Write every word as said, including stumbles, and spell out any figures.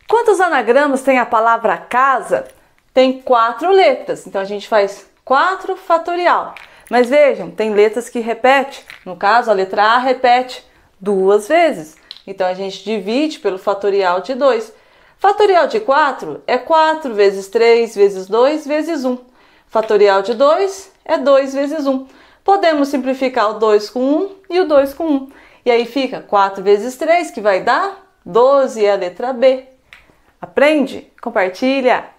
Quantos anagramas tem a palavra casa? Tem quatro letras, então a gente faz quatro fatorial. Mas vejam, tem letras que repetem. No caso, a letra A repete duas vezes. Então a gente divide pelo fatorial de dois. Fatorial de quatro é quatro vezes três vezes dois vezes um. Fatorial de dois é dois vezes um. Podemos simplificar o dois com um e o dois com um. E aí fica quatro vezes três, que vai dar doze, é a letra B. Aprende? Compartilha!